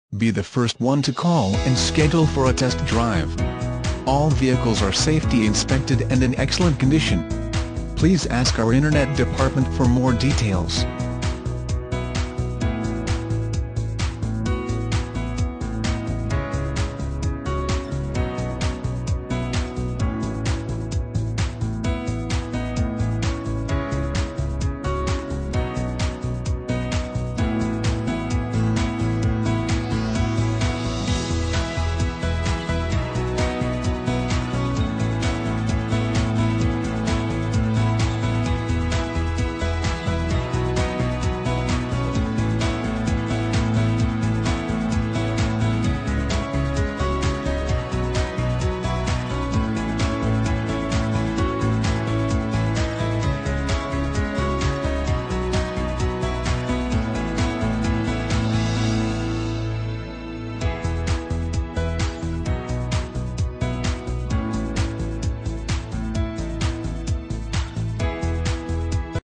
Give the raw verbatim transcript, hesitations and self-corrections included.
Be the first one to call and schedule for a test drive. All vehicles are safety inspected and in excellent condition. Please ask our Internet department for more details.